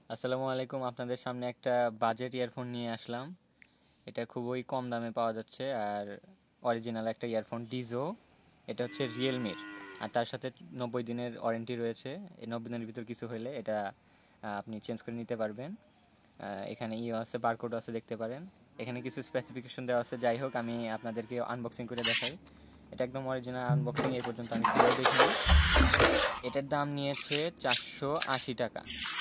আসসালামু আলাইকুম, আপনাদের সামনে একটা বাজেট ইয়ারফোন নিয়ে আসলাম। এটা খুবই কম দামে পাওয়া যাচ্ছে আর অরিজিনাল একটা ইয়ারফোন ডিজো। এটা হচ্ছে রিয়েলমির আর তার সাথে 90 দিনের ওয়ারেন্টি রয়েছে। এই 90 দিনের ভিতর কিছু হলে এটা আপনি চেঞ্জ করে নিতে পারবেন। এখানে আছে, বারকোড আছে, দেখতে পারেন। এখানে কিছু স্পেসিফিকেশন দেওয়া আছে। যাই হোক, আমি আপনাদেরকে আনবক্সিং করে দেখাই। এটা একদম অরিজিনাল আনবক্সিং এই পর্যন্ত আমি খুলে দেখিনি। এটার দাম নিয়েছে 480 টাকা।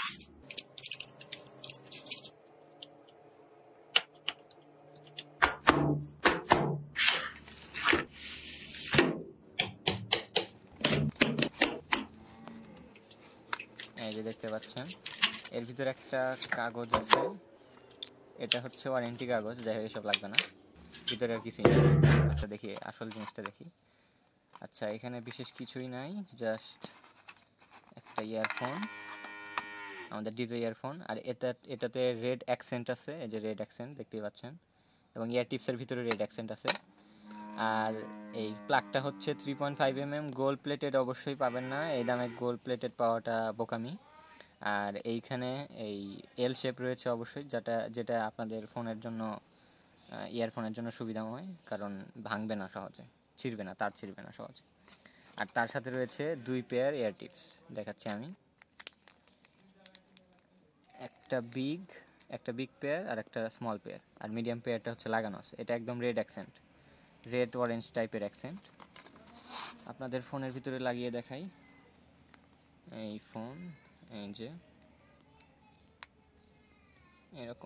এই যে দেখতে পাচ্ছেন, এর ভিতরে একটা কাগজ আছে। এটা হচ্ছে ওয়ারেন্টি কাগজ। যাই হোক, এসব লাগবে না, ভিতরে আর কিছুই নেই। আচ্ছা, দেখি আসল জিনিসটা দেখি। আচ্ছা, এখানে বিশেষ কিছুই নাই, জাস্ট একটা ইয়ারফোন, আমাদের ডিজে ইয়ারফোন। আর এটাতে রেড অ্যাকসেন্ট আছে, এই যে রেড অ্যাকসেন্ট দেখতেই পাচ্ছেন, এবং ইয়ার টিপসের ভিতরে রেড অ্যাকসেন্ট আছে। আর এই প্লাগটা হচ্ছে 3.5 mm গোল্ড প্লেটেড। অবশ্যই পাবেন না, এই দামে গোল্ড প্লেটেড পাওয়াটা বোকামি। আর এইখানে এই এল শেপ রয়েছে অবশ্যই, যেটা যেটা আপনাদের ফোনের জন্য, ইয়ারফোনের জন্য সুবিধাময়, কারণ ভাঙবে না সহজে, ছিঁড়বে না, তার ছিঁড়বে না সহজে। আর তার সাথে রয়েছে 2 পেয়ার ইয়ার টিপস, দেখাচ্ছি আমি। একটা বিগ পেয়ার আর একটা স্মল পেয়ার, আর মিডিয়াম পেয়ারটা হচ্ছে লাগানো আছে। এটা একদম রেড অ্যাকসেন্ট, রেড অরেঞ্জ টাইপের অ্যাকসেন্ট। আপনাদের ফোনের ভিতরে লাগিয়ে দেখাই। এই ফোন, এই যে এরকম।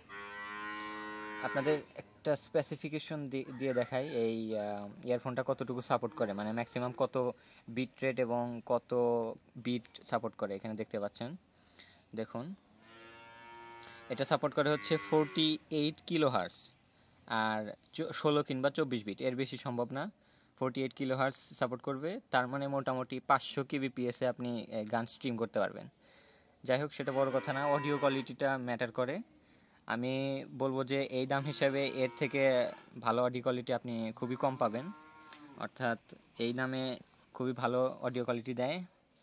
আপনাদের একটা স্পেসিফিকেশন দিয়ে দেখাই, এই ইয়ারফোনটা কতটুকু সাপোর্ট করে, মানে ম্যাক্সিমাম কত বিট রেট এবং কত বিট সাপোর্ট করে। এখানে দেখতে পাচ্ছেন, দেখুন। এটা সাপোর্ট করে হচ্ছে 48 কিলো হার্টস, আর 16 কিংবা 24 বিট, এর বেশি সম্ভব না। 48 কিলো হার্টস সাপোর্ট করবে, তার মানে মোটামুটি 500 kbps-এ আপনি গান স্ট্রিম করতে পারবেন। যাই হোক, সেটা বড় কথা না, অডিও কোয়ালিটিটা ম্যাটার করে। আমি বলবো যে এই দাম হিসাবে এর থেকে ভালো অডিও কোয়ালিটি আপনি খুবই কম পাবেন। অর্থাৎ এই দামে খুবই ভালো অডিও কোয়ালিটি দেয়।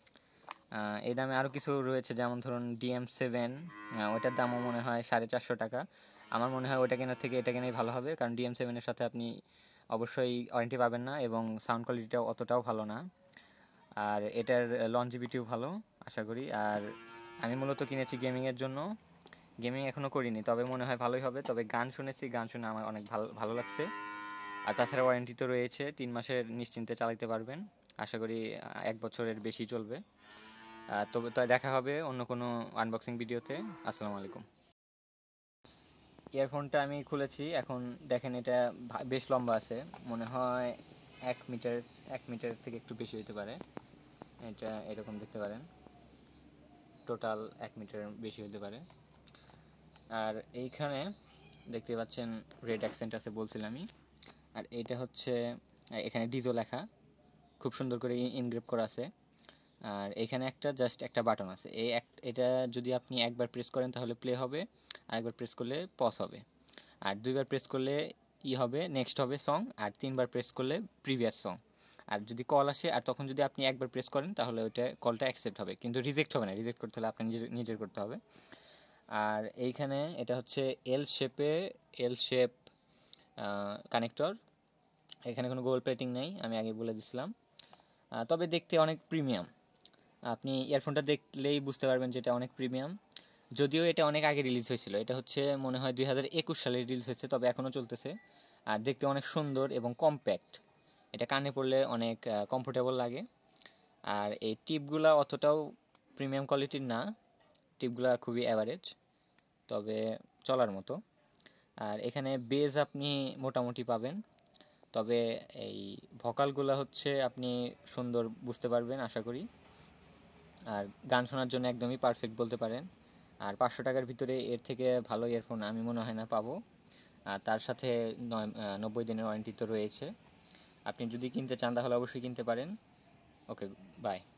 এই দামে আরও কিছু রয়েছে, যেমন ধরুন DM7, ওইটার দামও মনে হয় 450 টাকা। আমার মনে হয় ওইটা কেনার থেকে এটা কেনাই ভালো হবে, কারণ DM7-এর সাথে আপনি অবশ্যই ওয়ারেন্টি পাবেন না এবং সাউন্ড কোয়ালিটিটাও অতটাও ভালো না। আর এটার লনজিভিটিও ভালো, আশা করি। আর আমি মূলত কিনেছি গেমিংয়ের জন্য। গেমিং এখনও করিনি, তবে মনে হয় ভালোই হবে। তবে গান শুনেছি, গান শুনে আমার অনেক ভালো ভালো লাগছে। আর তাছাড়া ওয়ারেন্টি তো রয়েছে, 3 মাসের নিশ্চিন্তে চালাতে পারবেন। আশা করি 1 বছরের বেশি চলবে। তবে তাই দেখা হবে অন্য কোনো আনবক্সিং ভিডিওতে। আসসালামু আলাইকুম। ইয়ারফোনটা আমি খুলেছি এখন, দেখেন এটা বেশ লম্বা আছে, মনে হয় 1 মিটার, 1 মিটার থেকে একটু বেশি হতে পারে। এটা এরকম দেখতে পারেন, টোটাল 1 মিটার বেশি হতে পারে। আর এইখানে দেখতে পাচ্ছেন রেড অ্যাকসেন্ট আছে, বলছিলামই। আর এইটা হচ্ছে, এখানে ডিজো লেখা খুব সুন্দর করে ইনগ্রেভ করা আছে। আর এখানে জাস্ট একটা বাটন আছে, এটা যদি আপনি একবার প্রেস করেন তাহলে প্লে হবে, আরেকবার প্রেস করলে পজ হবে, আর 2বার প্রেস করলে হবে নেক্সট হবে সং, আর 3বার প্রেস করলে প্রিভিয়াস সং। আর যদি কল আসে, আর তখন যদি আপনি একবার প্রেস করেন তাহলে ওইটা কলটা অ্যাকসেপ্ট হবে, কিন্তু রিজেক্ট হবে না। রিজেক্ট করতে হলে আপনি নিজের করতে হবে। আর এইখানে এটা হচ্ছে এল শেপ কানেক্টর। এখানে কোনো গোল প্লেটিং নেই, আমি আগে বলে দিছিলাম। তবে দেখতে অনেক প্রিমিয়াম। আপনি ইয়ারফোনটা দেখলেই বুঝতে পারবেন যে এটা অনেক প্রিমিয়াম। যদিও এটা অনেক আগে রিলিজ হয়েছিল, এটা হচ্ছে মনে হয় 2021 সালে রিলিজ হয়েছে, তবে এখনও চলতেছে। আর দেখতে অনেক সুন্দর এবং কম্প্যাক্ট, এটা কানে পড়লে অনেক কমফোর্টেবল লাগে। আর এই টিপগুলা অতটাও প্রিমিয়াম কোয়ালিটির না, টিপগুলা খুবই অ্যাভারেজ, তবে চলার মতো। আর এখানে বেজ আপনি মোটামুটি পাবেন, তবে এই ভোকালগুলো হচ্ছে আপনি সুন্দর বুঝতে পারবেন আশা করি। আর গান শোনার জন্য একদমই পারফেক্ট বলতে পারেন। আর 500 টাকার ভিতরে এর থেকে ভালো ইয়ারফোন আমি মনে হয় না পাবো। আর তার সাথে 90 দিনের ওয়ারেন্টি তো রয়েছে। আপনি যদি কিনতে চান তাহলে অবশ্যই কিনতে পারেন। Okay, by.